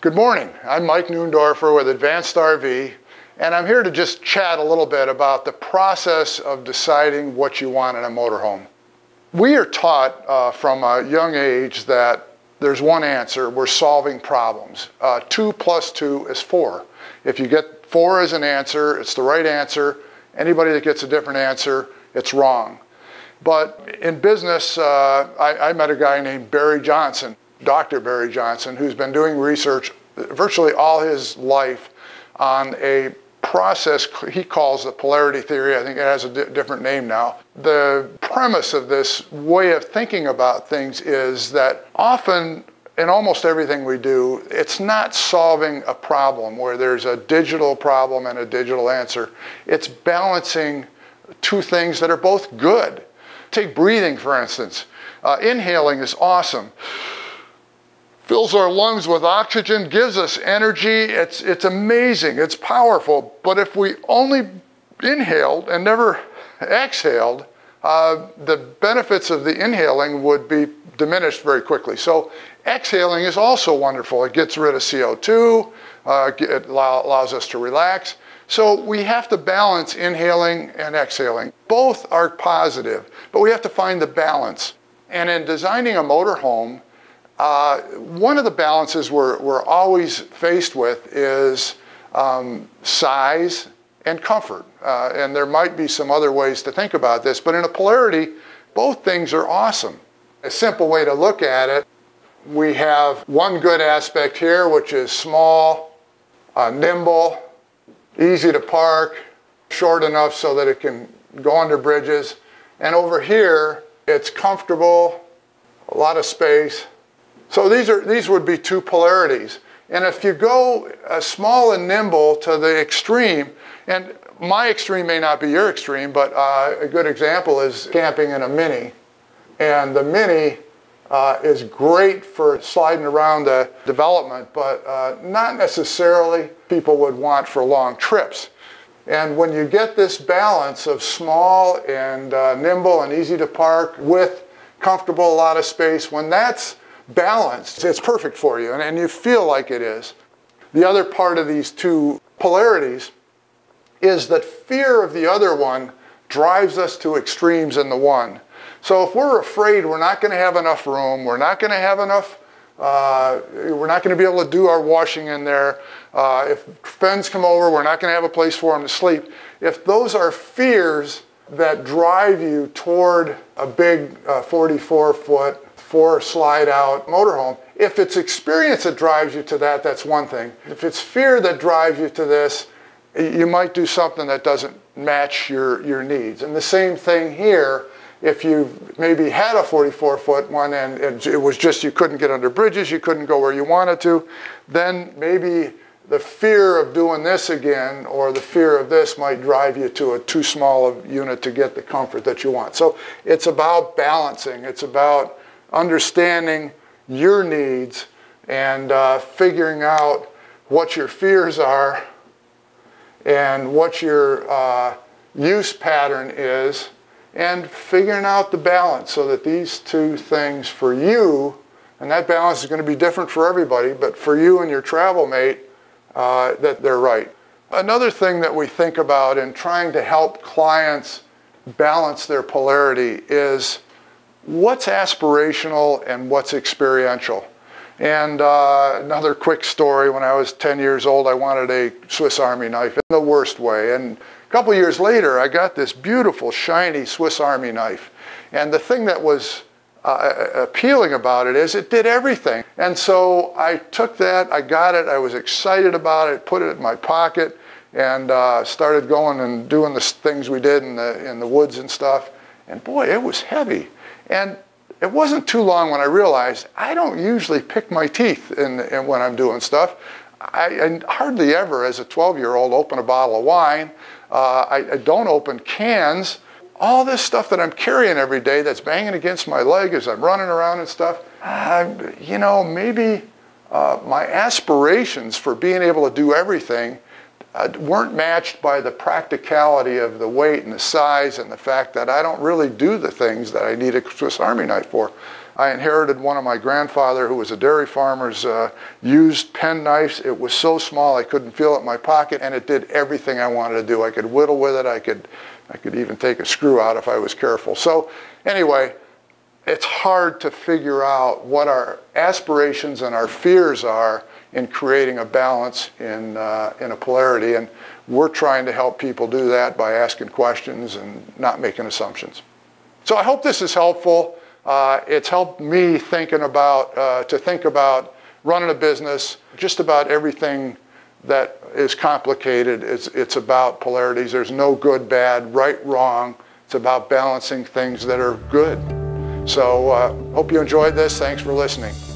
Good morning. I'm Mike Neundorfer with Advanced RV, and I'm here to just chat a little bit about the process of deciding what you want in a motorhome. We are taught from a young age that there's one answer. We're solving problems. 2 plus 2 is 4. If you get 4 as an answer, it's the right answer. Anybody that gets a different answer, it's wrong. But in business, I met a guy named Barry Johnson, Dr. Barry Johnson, who's been doing research virtually all his life on a process he calls the polarity theory. I think it has a different name now. The premise of this way of thinking about things is that often in almost everything we do, it's not solving a problem where there's a digital problem and a digital answer. It's balancing two things that are both good. Take breathing, for instance. Inhaling is awesome. Fills our lungs with oxygen, gives us energy. It's amazing, it's powerful. But if we only inhaled and never exhaled, the benefits of the inhaling would be diminished very quickly. So exhaling is also wonderful. It gets rid of CO2, it allows us to relax. So we have to balance inhaling and exhaling. Both are positive, but we have to find the balance. And in designing a motorhome, one of the balances we're always faced with is size and comfort. And there might be some other ways to think about this, but in a polarity, both things are awesome. A simple way to look at it, we have one good aspect here, which is small, nimble, easy to park, short enough so that it can go under bridges. And over here, it's comfortable, a lot of space. So these would be two polarities. And if you go small and nimble to the extreme, and my extreme may not be your extreme, but a good example is camping in a Mini. And the Mini is great for sliding around the development, but not necessarily people would want for long trips. And when you get this balance of small and nimble and easy to park with comfortable, a lot of space, when that's balanced, it's perfect for you, and you feel like it is. The other part of these two polarities is that fear of the other one drives us to extremes in the one. So if we're afraid we're not going to have enough room, we're not going to have enough, we're not going to be able to do our washing in there, if friends come over, we're not going to have a place for them to sleep. If those are fears that drive you toward a big 44-foot, 4 slide-out motorhome, if it's experience that drives you to that, that's one thing. If it's fear that drives you to this, you might do something that doesn't match your needs. And the same thing here. If you maybe had a 44-foot one and it was just you couldn't get under bridges, you couldn't go where you wanted to, then maybe the fear of doing this again or the fear of this might drive you to a too small a unit to get the comfort that you want. So it's about balancing. It's about understanding your needs and figuring out what your fears are and what your use pattern is, and figuring out the balance so that these two things for you, and that balance is going to be different for everybody, but for you and your travel mate, that they're right. Another thing that we think about in trying to help clients balance their polarity is what's aspirational and what's experiential. And another quick story, when I was 10 years old, I wanted a Swiss Army knife in the worst way. And a couple years later, I got this beautiful, shiny Swiss Army knife. And the thing that was appealing about it is it did everything. And so I took that, I got it, I was excited about it, put it in my pocket, and started going and doing the things we did in the woods and stuff. And boy, it was heavy. And it wasn't too long when I realized I don't usually pick my teeth when I'm doing stuff. I hardly ever, as a 12-year-old, open a bottle of wine. I don't open cans. All this stuff that I'm carrying every day that's banging against my leg as I'm running around and stuff, you know, maybe my aspirations for being able to do everything weren't matched by the practicality of the weight and the size and the fact that I don't really do the things that I need a Swiss Army knife for. I inherited one of my grandfather, who was a dairy farmer's used pen knives. It was so small I couldn't feel it in my pocket, and it did everything I wanted to do. I could whittle with it. I could even take a screw out if I was careful. So anyway, it's hard to figure out what our aspirations and our fears are in creating a balance in a polarity, and we're trying to help people do that by asking questions and not making assumptions. So I hope this is helpful. It's helped me think about running a business. Just about everything that is complicated, it's about polarities. There's no good, bad, right, wrong. It's about balancing things that are good. So hope you enjoyed this. Thanks for listening.